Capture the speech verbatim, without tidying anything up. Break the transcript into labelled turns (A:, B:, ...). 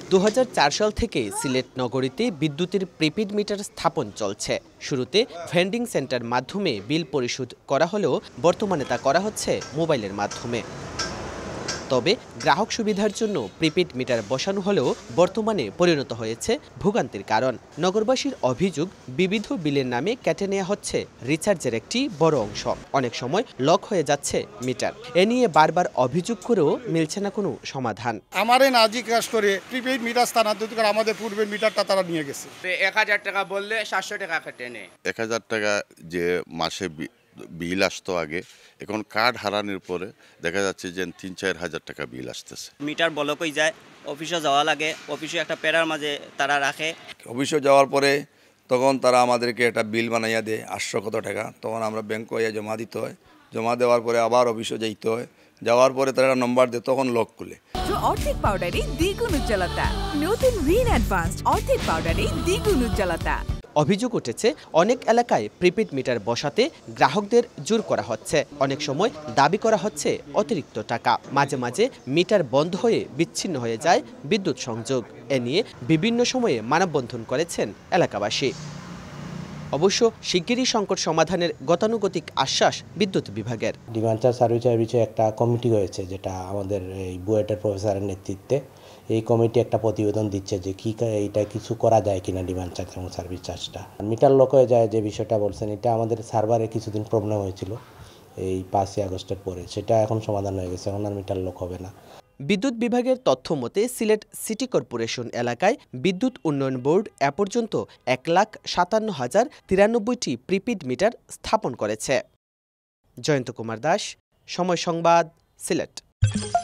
A: দু হাজার চার সাল থেকে সিলেট নগরীতে বিদ্যুতের প্রিপেড মিটার স্থাপন চলছে। শুরুতে ভেন্ডিং সেন্টার মাধ্যমে বিল পরিশোধ করা হলেও বর্তমানে তা করা হচ্ছে মোবাইলের মাধ্যমে। তবে গ্রাহক সুবিধার জন্য প্রিপেড মিটার বসানো হলেও বর্তমানে পরিণত হয়েছে ভোগান্তির কারণ। নগরবাসীর অভিযোগ, বিবিধ বিলের নামে কেটে নেওয়া হচ্ছে রিচার্জের একটি বড় অংশ। অনেক সময় লক হয়ে যাচ্ছে মিটার। এ নিয়ে বারবার অভিযোগ করেও মিলছে না কোনো সমাধান।
B: আমারে না জিজ্ঞাসা করে প্রিপেড মিটার স্থানান্তরিত করে আমাদের পূর্বের মিটারটা তারা নিয়ে গেছে।
C: এক হাজার টাকা বললে সাতশো টাকা কেটে নেয়।
D: এক হাজার টাকা যে মাসে বিল আসতো আগে, এখন কার্ড হারানোর পরে দেখা যাচ্ছে যে তিন চার হাজার টাকা বিল আসতেছে।
E: মিটার ব্লক হয়ে যায়, অফিসে যাওয়া লাগে, অফিসে একটা প্যারার মাঝে তারা রাখে।
F: অফিসে যাওয়ার পরে তখন তারা আমাদেরকে একটা বিল বানাইয়া দেয় আটশো কত টাকা, তখন আমরা ব্যাংকে হইয়া জমা দিতে হয়। জমা দেওয়ার পরে আবার অফিসে যাইতে হয়, যাওয়ার পরে তারা নম্বর দেয়, তখন লক খুলে।
G: অর্ধেক পাউডারে দ্বিগুণ উজ্জ্বলতা, নতুন রিন অ্যাডভান্সড অর্ধেক পাউডারে দ্বিগুণ উজ্জ্বলতা।
A: অভিযোগ উঠেছে, অনেক এলাকায় প্রিপেড মিটার বসাতে গ্রাহকদের জোর করা হচ্ছে। অনেক সময় দাবি করা হচ্ছে অতিরিক্ত টাকা। মাঝে মাঝে মিটার বন্ধ হয়ে বিচ্ছিন্ন হয়ে যায় বিদ্যুৎ সংযোগ। এ নিয়ে বিভিন্ন সময়ে মানববন্ধন করেছেন এলাকাবাসী। অবশ্য শিগগিরই সংকট সমাধানের গতানুগতিক আশ্বাস বিদ্যুৎ বিভাগের।
H: ডিমান্ড চার্জ সার্ভিসের বিষয়ে একটা কমিটি হয়েছে, যেটা আমাদের এই বুয়েটের প্রফেসরের নেতৃত্বে। এই কমিটি একটা প্রতিবেদন দিচ্ছে যে কি এইটা কিছু করা যায় কিনা ডিমান্ড চার্জ এবং সার্ভিস চার্জটা। মিটার লক হয়ে যায় যে বিষয়টা বলছেন, এটা আমাদের সার্ভারে কিছুদিন প্রবলেম হয়েছিল এই পাঁচই আগস্টের পরে, সেটা এখন সমাধান হয়ে গেছে, এখন আর মিটার লক হবে না।
A: বিদ্যুৎ বিভাগের তথ্য মতে সিলেট সিটি কর্পোরেশন এলাকায় বিদ্যুৎ উন্নয়ন বোর্ড এ পর্যন্ত এক লাখ সাতান্ন হাজার তিরানব্বইটি প্রিপেড মিটার স্থাপন করেছে। জয়ন্ত কুমার দাস, সময় সংবাদ, সিলেট।